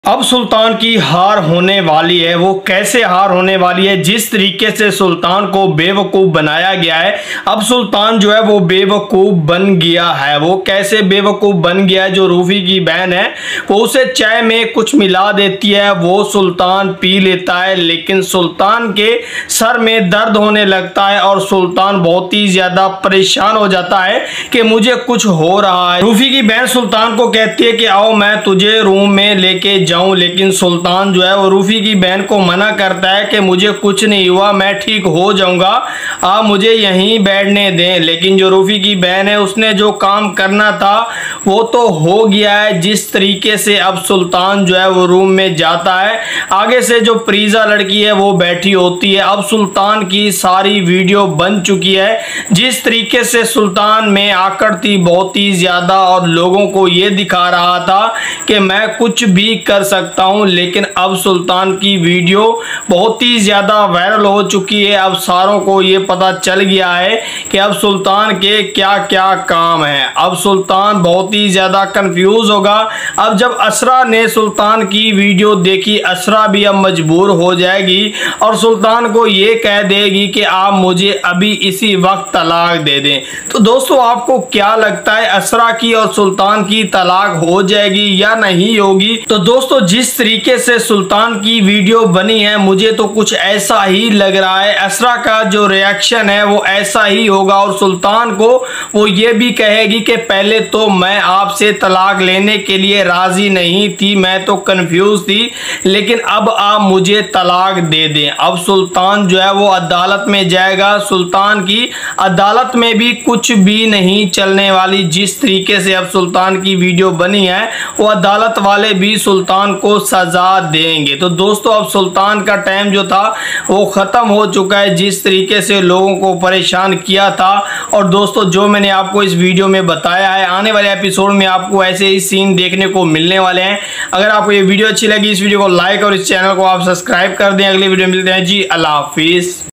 अब सुल्तान की हार होने वाली है। वो कैसे हार होने वाली है? जिस तरीके से सुल्तान को बेवकूफ़ बनाया गया है, अब सुल्तान जो है वो बेवकूफ़ बन गया है। वो कैसे बेवकूफ़ बन गया है? जो रूफी की बहन है वो उसे चाय में कुछ मिला देती है, वो सुल्तान पी लेता है, लेकिन सुल्तान के सर में दर्द होने लगता है और सुल्तान बहुत ही ज़्यादा परेशान हो जाता है कि मुझे कुछ हो रहा है। रूफी की बहन सुल्तान को कहती है कि आओ मैं तुझे रूम में लेके जाऊं, लेकिन सुल्तान जो है वो रूफी की बहन को मना करता है कि मुझे कुछ नहीं हुआ, मैं ठीक हो जाऊंगा, आप मुझे यहीं बैठने दें। लेकिन जो रूफी की बहन है उसने जो काम करना था वो तो हो गया है। जिस तरीके से अब सुल्तान जो है वो रूम में जाता है, आगे से जो प्रीजा लड़की है वो बैठी होती है। अब सुल्तान की सारी वीडियो बन चुकी है। जिस तरीके से सुल्तान में आकड़ थी बहुत ही ज़्यादा और लोगों को ये दिखा रहा था कि मैं कुछ भी कर सकता हूं, लेकिन अब सुल्तान की वीडियो बहुत ही ज़्यादा वायरल हो चुकी है। अब सारों को ये पता चल गया है कि अब सुल्तान के क्या क्या काम हैं। अब सुल्तान बहुत ही ज़्यादा कंफ्यूज होगा। अब जब असरा ने सुल्तान की वीडियो देखी, असरा भी अब मजबूर हो जाएगी और सुल्तान को ये कह देगी कि आप मुझे अभी इसी वक्त तलाक दे दें। तो दोस्तों आपको क्या लगता है, असरा की और सुल्तान की तलाक हो जाएगी या नहीं होगी? तो दोस्तों जिस तरीके से सुल्तान की वीडियो बनी है मुझे तो कुछ ऐसा ही लग रहा है। असरा का जो रिएक्शन है वो ऐसा ही होगा और सुल्तान को वो ये भी कहेगी कि पहले तो मैं आपसे तलाक लेने के लिए राजी नहीं थी, मैं तो कंफ्यूज थी, लेकिन अब आप मुझे तलाक दे दें। अब सुल्तान जो है वो अदालत में जाएगा। सुल्तान की अदालत में भी कुछ भी नहीं चलने वाली। जिस तरीके से अब सुल्तान की वीडियो बनी है वो अदालत वाले भी सुल्तान को सजा देंगे। तो दोस्तों अब सुल्तान का टाइम जो था वो ख़त्म हो चुका है। जिस तरीके से लोगों को परेशान किया था और दोस्तों जो मैंने आपको इस वीडियो में बताया है, आने वाले एपिसोड में आपको ऐसे ही सीन देखने को मिलने वाले हैं। अगर आपको ये वीडियो अच्छी लगी, इस वीडियो को लाइक और इस चैनल को आप सब्सक्राइब कर दें। अगली वीडियो मिलते हैं जी, अल्लाह हाफिज़।